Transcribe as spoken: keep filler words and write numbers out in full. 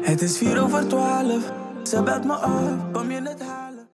Het is vier over twaalf, ze belt me op, kom je in het huis?